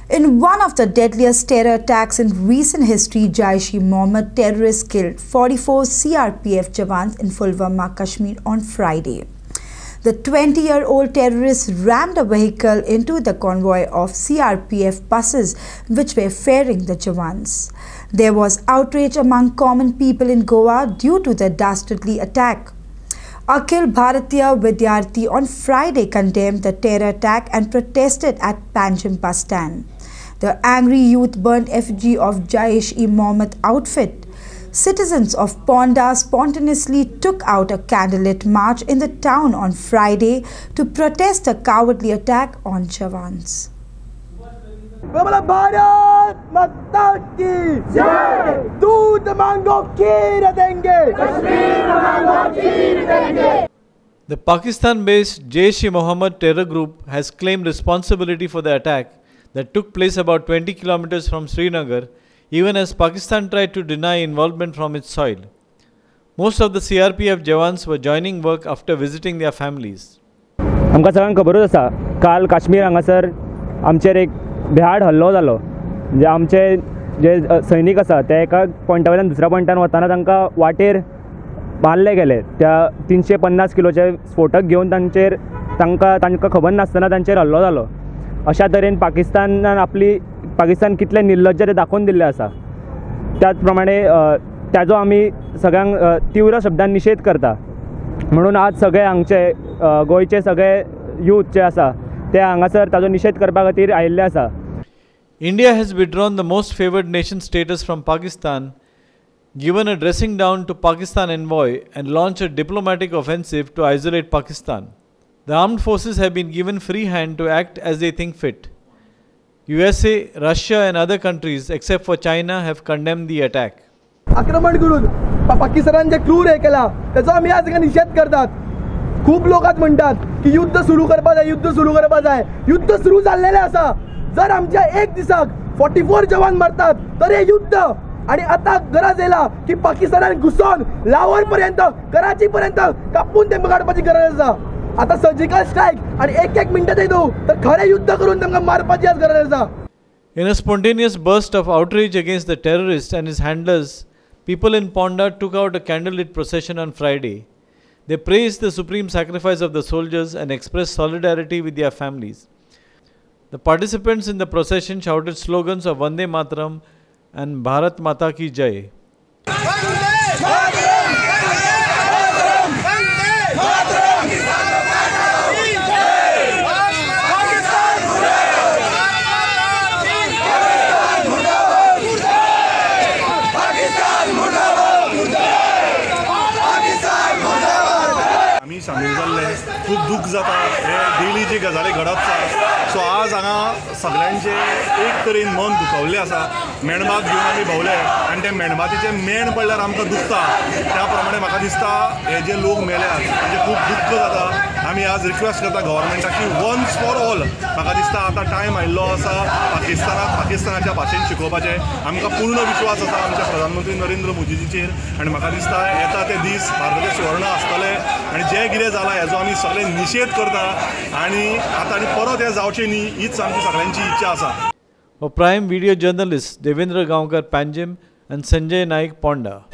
In one of the deadliest terror attacks in recent history, Jaish-e-Mohammed terrorists killed 44 CRPF jawans in Pulwama, Kashmir on Friday. The 20-year-old terrorists rammed a vehicle into the convoy of CRPF buses which were ferrying the jawans. There was outrage among common people in Goa due to the dastardly attack. Akhil Bharatiya Vidyarthi on Friday condemned the terror attack and protested at Panjim bus stand. The angry youth burned effigy of Jaish-e-Mohammed outfit. Citizens of Ponda spontaneously took out a candlelit march in the town on Friday to protest the cowardly attack on jawans. Bharat माता की जय। दूध मांगो खीर देंगे, कश्मीर मांगो खीर देंगे। The Pakistan-based Jaish-e-Mohammed terror group has claimed responsibility for the attack that took place about 20 kilometers from Srinagar, even as Pakistan tried to deny involvement from its soil. Most of the CRPF jawans were joining work after visiting their families. आमकां सगळ्यांक खबरूच आसा, काल काश्मीर हांगासर आमचेर एक भ्याड hello जालो. म्हणजे आमचे जे सैनीक आसा ते एका पॉयंटा वयल्यान दुसऱ्या पॉयंटान वताना तांकां वाटेर मारले गेले. त्या 350 किलोचे स्फोटक घेवन तांकां खबर नासतना तांचेर हल्लो जालो. अशा तरेन पाकिस्तान कितले निर्लज्ज ते दाखोवन दिल्ले आसा. त्याच प्रमाणे ताजो आमी सगळ्यांक तीव्र शब्दान निशेध करता. म्हणून आज सगळे हांगचे गोंयचे सगळे यूथ जे आसा ते हांगासर ताजो निशेध करपा खातीर आयिल्ले आसा. India has withdrawn the most favored nation status from Pakistan, given a dressing down to Pakistan envoy and launched a diplomatic offensive to isolate Pakistan. The armed forces have been given free hand to act as they think fit. USA, Russia and other countries except for China have condemned the attack. आक्रमण करून पाकिस्तानान जे क्रूर हे केला त्याचो आमी आज निषेध करतात. खूप लोक आज म्हणतात की युद्ध सुरू करपा जाय. युद्ध सुरू जाल्लेले आसा. जर आमच्या एक दिसाक 44 जवान मरतात तर हे युद्ध आणि आता गरज येला की पाकिस्तानान घुसून लाहोर पर्यंत कराची पर्यंत कापून ते काडपाची गरज आसा. आता सर्जिकल स्ट्राइक आणि एक मिनिटात येतो तर खरे युद्ध करून तांकां मारपाची आज गरज आसा. In a spontaneous burst of outrage against the terrorist and his handlers, people in Ponda took out a candlelit procession on Friday. They praised the supreme sacrifice of the soldiers and expressed solidarity with their families. The participants in the procession shouted slogans of Vande Mataram and Bharat Mata Ki Jai. सामील जाल्ले खूप दुख जाता. हे daily जी गजाली घडप आसा. सो आज हांगा सगळ्यांचे एक तरेन मन दुखवल्लें आसा. मेणबात घेवन आमी भोंवले आनी ते मेणबातीचे मेण पडल्यार आमकां दुखता. त्या प्रमाणे म्हाका दिसता हे जे लोक मेल्यात म्हणजे खूप दुख्ख जाता. आमी आज रिक्वेस्ट करता गव्हर्मेंटाक की वन्स फॉर ऑल म्हाका दिसता आतां टायम आयिल्लो आसा पाकिस्तानाच्या भाशेन शिकोवपाचें. आमकां पूर्ण विश्वास आसा आमच्या प्रधानमंत्री नरेंद्र मोदीजीचेर आनी म्हाका दिसता येता ते दीस भारताचे सुवर्ण आसतले आनी जे कितें जालां हेजो आमी सगळे निशेध करता आनी आतां आनी परत हे जावचें न्ही हीच आमची सगळ्यांची इच्छा आसा. For Prime Video journalists Devendra Gaonkar, Panjim and Sanjay Naik, Ponda.